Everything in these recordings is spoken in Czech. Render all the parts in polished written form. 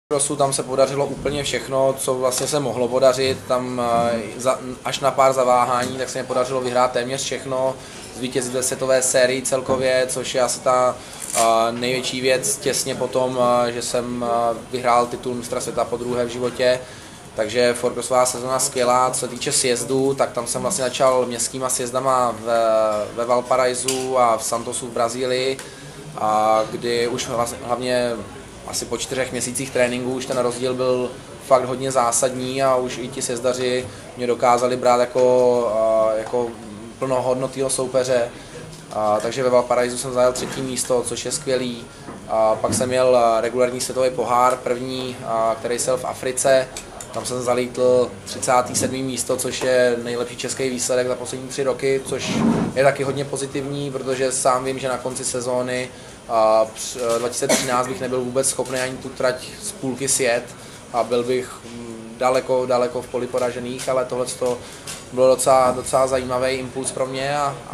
Crossu tam se podařilo úplně všechno, co vlastně se mohlo podařit, tam až na pár zaváhání, tak se mi podařilo vyhrát téměř všechno, zvítězit ve světové sérii celkově, což je asi ta největší věc těsně potom, že jsem vyhrál titul mistra světa podruhé v životě. Takže fourcrossová sezona skvělá. Co se týče sjezdu, tak tam jsem vlastně začal městskýma sjezdama ve Valparaisu a v Santosu v Brazílii, kdy už hlavně asi po 4 měsících tréninku už ten rozdíl byl fakt hodně zásadní a už i ti sjezdaři mě dokázali brát jako plnohodnotného soupeře. Takže ve Valparaisu jsem zajel 3. místo, což je skvělý. Pak jsem měl regulární světový pohár, první, který se jel v Africe. Tam jsem zalítl 37. místo, což je nejlepší český výsledek za poslední 3 roky, což je taky hodně pozitivní, protože sám vím, že na konci sezóny 2013 bych nebyl vůbec schopný ani tu trať z půlky sjet a byl bych daleko v poli poražených, ale tohle bylo docela zajímavý impuls pro mě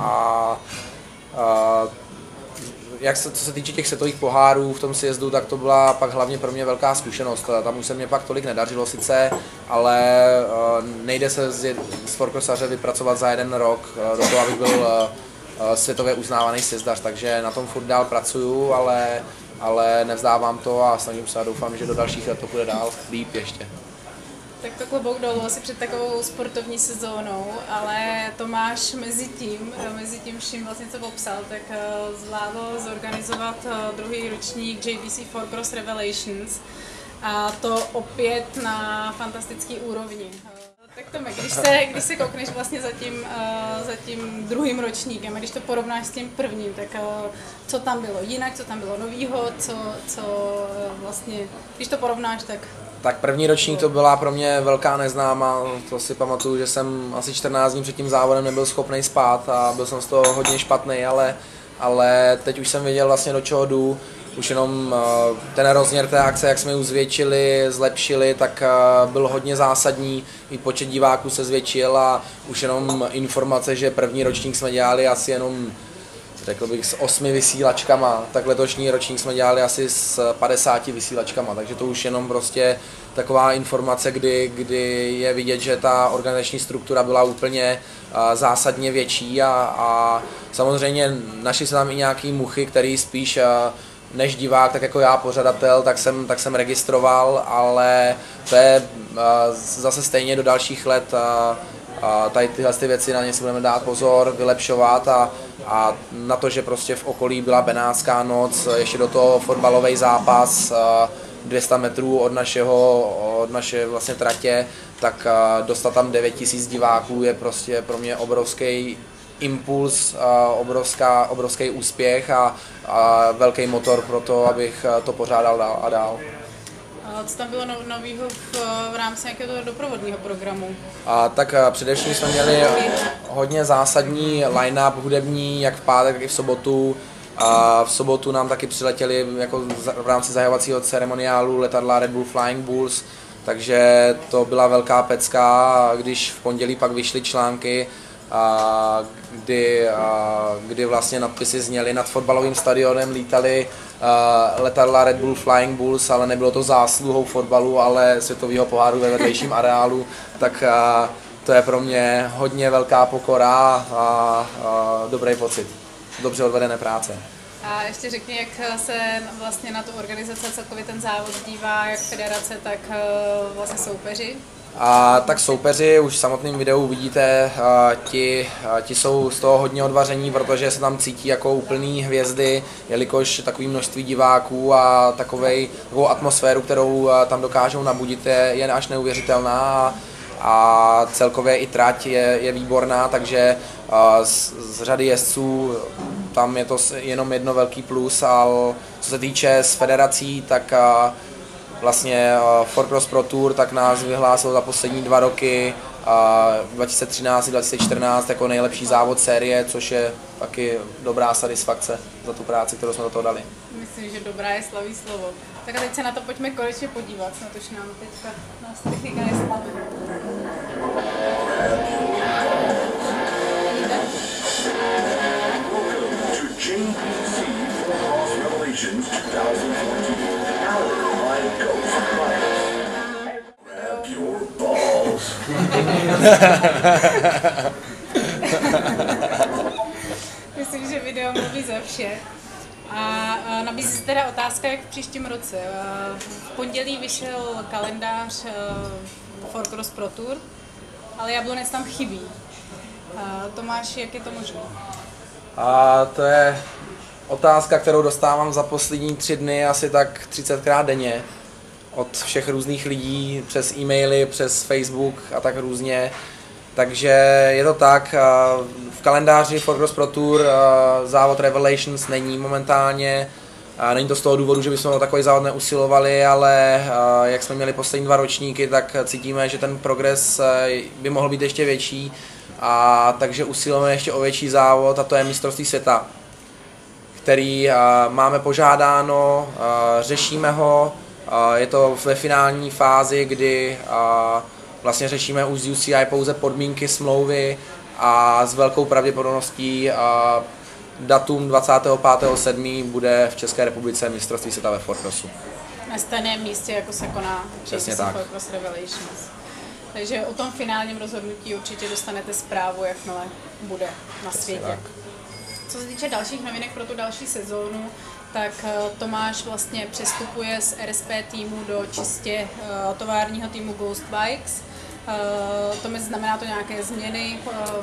co se týče těch světových pohárů v tom sjezdu, tak to byla pak hlavně pro mě velká zkušenost. Tam už se mě pak tolik nedařilo sice, ale nejde se z fourcrossaře vypracovat za 1 rok do toho, abych byl světově uznávaný sjezdař, takže na tom furt dál pracuju, ale nevzdávám to a snažím se a doufám, že do dalších let to bude dál líp ještě. Tak to klobouk dolů asi před takovou sportovní sezónou, ale Tomáš mezi tím vším vlastně co popsal, tak zvládl zorganizovat 2. ročník JBC Fourcross Revelations a to opět na fantastický úrovni. Tak Tome, když se koukneš vlastně za tím 2. ročníkem a když to porovnáš s tím prvním, tak co tam bylo jinak, co tam bylo novýho, co vlastně, když to porovnáš, tak 1. ročník to byla pro mě velká neznámá, to si pamatuju, že jsem asi 14 dní před tím závodem nebyl schopný spát a byl jsem z toho hodně špatný, ale teď už jsem věděl vlastně do čeho jdu, už jenom ten rozměr té akce, jak jsme ji zvětšili, zlepšili, tak byl hodně zásadní, i počet diváků se zvětšil a už jenom informace, že 1. ročník jsme dělali asi jenom, řekl bych, s 8 vysílačkama, tak letošní ročník jsme dělali asi s 50 vysílačkama, takže to už jenom prostě taková informace, kdy je vidět, že ta organizační struktura byla úplně zásadně větší a samozřejmě našli se tam i nějaký muchy, který spíš než divák, tak jako já pořadatel, tak jsem registroval, ale to je zase stejně do dalších let tady tyhle věci, na ně si budeme dát pozor, vylepšovat a na to, že prostě v okolí byla Benátská noc, ještě do toho fotbalový zápas 200 metrů od naše vlastně tratě, tak dostat tam 9000 diváků je prostě pro mě obrovský impuls, obrovský úspěch a velký motor pro to, abych to pořádal dál a dál. Co tam bylo nového v rámci nějakého doprovodného programu? Tak především jsme měli hodně zásadní line-up hudební, jak v pátek, tak i v sobotu. V sobotu nám taky přiletěli jako v rámci zahajovacího ceremoniálu letadla Red Bull Flying Bulls, takže to byla velká pecka, když v pondělí pak vyšly články, kdy vlastně nadpisy zněly nad fotbalovým stadionem, lítali letadla Red Bull Flying Bulls, ale nebylo to zásluhou fotbalu, ale světového poháru ve vedlejším areálu, tak to je pro mě hodně velká pokora a dobrý pocit, dobře odvedené práce. A ještě řekni, jak se vlastně na tu organizaci celkově ten závod dívá, jak federace, tak vlastně soupeři? Tak soupeři, už v samotném videu vidíte, ti jsou z toho hodně odvaření, protože se tam cítí jako úplný hvězdy, jelikož takové množství diváků a takovou atmosféru, kterou tam dokážou nabudit, je až neuvěřitelná a celkově i trať je výborná, takže z řady jezdců tam je to jenom jedno velký plus, ale co se týče s federací, tak vlastně Fourcross Pro Tour tak nás vyhlásil za poslední 2 roky 2013 a 2014 jako nejlepší závod série, což je taky dobrá satisfakce za tu práci, kterou jsme do toho dali. Myslím, že dobrá je slaví slovo. Tak a teď se na to pojďme konečně podívat, na to, že nám teďka nás technika neslaví. JBC Fourcross Revelations 2014. Powered by Ghost Bike. Myslím, že video mluví za vše. A nabízí se teda otázka, jak v příštím roce. V pondělí vyšel kalendář Four Cross Pro Tour, ale Jablonec tam chybí. Tomáš, jak je to možné? A to je otázka, kterou dostávám za poslední 3 dny asi tak 30krát denně od všech různých lidí, přes e-maily, přes Facebook a tak různě. Takže je to tak, v kalendáři Four Cross Pro Tour závod Revelations není momentálně. Není to z toho důvodu, že bychom o takový závod neusilovali, ale jak jsme měli poslední 2 ročníky, tak cítíme, že ten progres by mohl být ještě větší. Takže usilujeme ještě o větší závod, a to je mistrovství světa, který máme požádáno, řešíme ho, je to ve finální fázi, kdy vlastně řešíme už z UCI pouze podmínky smlouvy a s velkou pravděpodobností datum 25.7. bude v České republice mistrovství světa ve Four Crossu. Na stejném místě, jako se koná Four Cross Revelations. Takže o tom finálním rozhodnutí určitě dostanete zprávu, jakmile bude na světě. Co se týče dalších novinek pro tu další sezónu, tak Tomáš vlastně přestupuje z RSP týmu do čistě továrního týmu Ghost Bikes. To znamená to nějaké změny?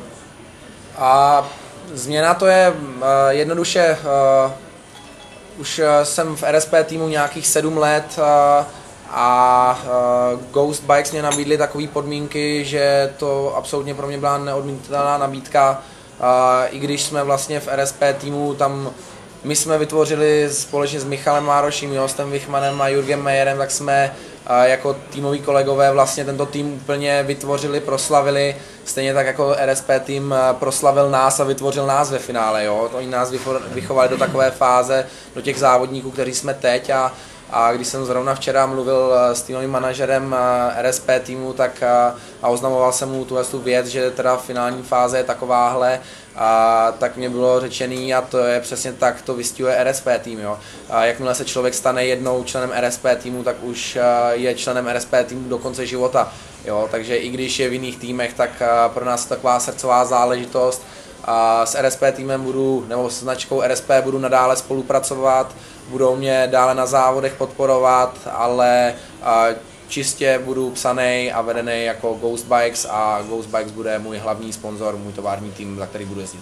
Změna to je jednoduše, už jsem v RSP týmu nějakých 7 let a Ghost Bikes mě nabídly takové podmínky, že to absolutně pro mě byla neodmítatelná nabídka. I když jsme vlastně v RSP týmu, tam my jsme vytvořili společně s Michalem Mároším, Jostem Wichmanem a Jurgem Mejerem, tak jsme jako týmoví kolegové vlastně tento tým úplně vytvořili, proslavili, stejně tak jako RSP tým proslavil nás a vytvořil nás ve finále. Jo? Oni nás vychovali do takové fáze, do těch závodníků, kteří jsme teď, a když jsem zrovna včera mluvil s týmovým manažerem RSP týmu, tak a oznamoval jsem mu tu věc, že teda finální fáze je takováhle, tak mě bylo řečený, a to je přesně tak, to vystihuje RSP tým. Jo. Jakmile se člověk stane jednou členem RSP týmu, tak už je členem RSP týmu do konce života. Jo. Takže i když je v jiných týmech, tak pro nás je taková srdcová záležitost. S RSP týmem nebo s značkou RSP budu nadále spolupracovat, budou mě dále na závodech podporovat, ale čistě budu psaný a vedený jako Ghost Bikes, a Ghost Bikes bude můj hlavní sponzor, můj tovární tým, za který budu jezdit.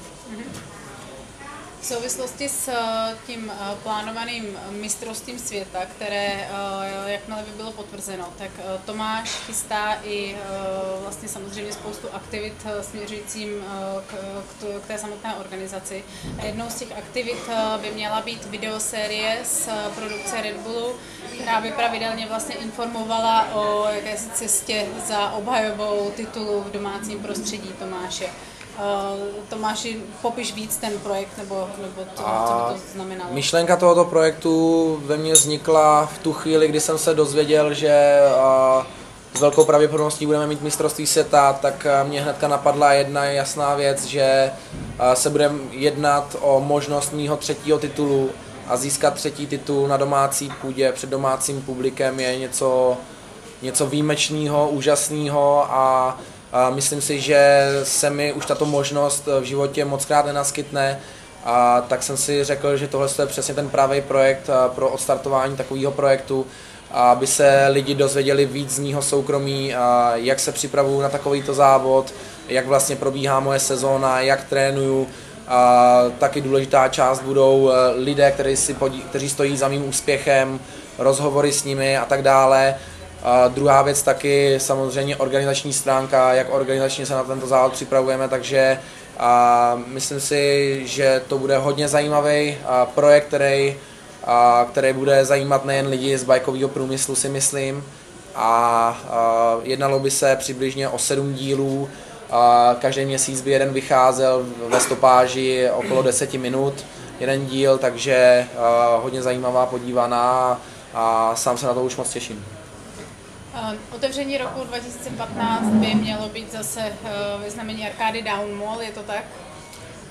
V souvislosti s tím plánovaným mistrovstvím světa, které jakmile by bylo potvrzeno, tak Tomáš chystá i vlastně samozřejmě spoustu aktivit směřujícím k té samotné organizaci. A jednou z těch aktivit by měla být videosérie z produkce Red Bullu, která by pravidelně vlastně informovala o jakési cestě za obhajobou titulu v domácím prostředí Tomáše. Tomáši, popiš víc ten projekt, nebo co by to znamenalo? Myšlenka tohoto projektu ve mně vznikla v tu chvíli, kdy jsem se dozvěděl, že s velkou pravděpodobností budeme mít mistrovství světa, tak mě hnedka napadla jedna jasná věc, že se bude jednat o možnost mýho 3. titulu, a získat 3. titul na domácí půdě před domácím publikem je něco výjimečného, úžasného, a myslím si, že se mi už tato možnost v životě mockrát nenaskytne, a tak jsem si řekl, že tohle je přesně ten pravý projekt pro odstartování takového projektu, aby se lidi dozvěděli víc z mýho soukromí, jak se připravuju na takovýto závod, jak vlastně probíhá moje sezóna, jak trénuju. Taky důležitá část budou lidé, kteří stojí za mým úspěchem, rozhovory s nimi a tak dále. Druhá věc taky samozřejmě organizační stránka, jak organizačně se na tento závod připravujeme, takže myslím si, že to bude hodně zajímavý projekt, který bude zajímat nejen lidi z bajkového průmyslu, si myslím. Jednalo by se přibližně o 7 dílů, každý měsíc by jeden vycházel ve stopáži okolo 10 minut, jeden díl, takže hodně zajímavá podívaná a sám se na to už moc těším. Otevření roku 2015 by mělo být zase ve znamení Arkády Down Mall, je to tak?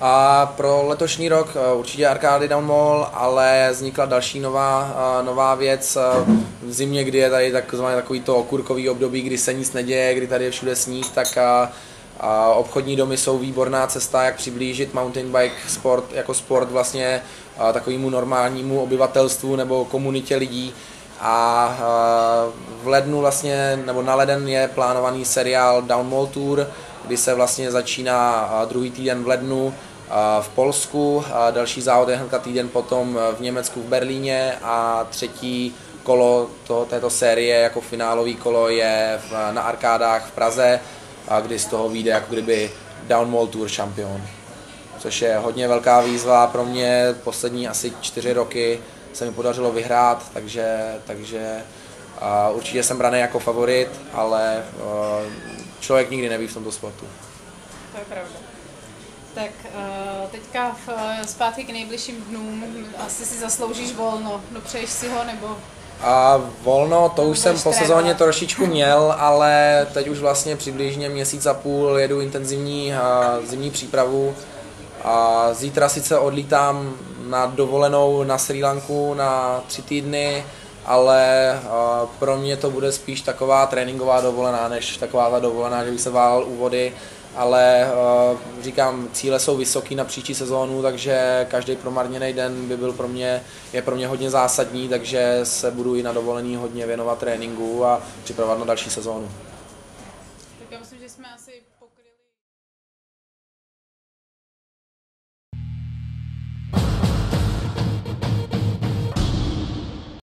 A pro letošní rok určitě Arcady Down Mall, ale vznikla další nová věc v zimě, kdy je tady takzvané takový to okurkový období, kdy se nic neděje, kdy tady je všude sníh, tak obchodní domy jsou výborná cesta, jak přiblížit mountain bike sport jako sport vlastně takovému normálnímu obyvatelstvu nebo komunitě lidí. A v lednu vlastně, nebo na leden je plánovaný seriál Down Mall Tour, kdy se vlastně začíná druhý týden v lednu v Polsku, další závod je hnedka týden potom v Německu v Berlíně a třetí kolo této série jako finálový kolo je na arkádách v Praze, kdy z toho vyjde jako kdyby Down Mall Tour šampion. Což je hodně velká výzva pro mě, poslední asi 4 roky se mi podařilo vyhrát, takže určitě jsem braný jako favorit, ale člověk nikdy neví v tomto sportu. To je pravda. Tak teďka zpátky k nejbližším dnům, asi si zasloužíš volno, dopřeješ si ho nebo? Volno, to už jsem po sezóně trošičku měl, ale teď už vlastně přibližně měsíc a půl jedu intenzivní zimní přípravu. Zítra sice odlítám na dovolenou na Srí Lanku na 3 týdny, ale pro mě to bude spíš taková tréninková dovolená, než taková ta dovolená, že bych se válel u vody, ale říkám, cíle jsou vysoký na příští sezónu, takže každý promarněný den je pro mě hodně zásadní, takže se budu i na dovolený hodně věnovat tréninku a připravovat na další sezónu. Tak já myslím, že jsme asi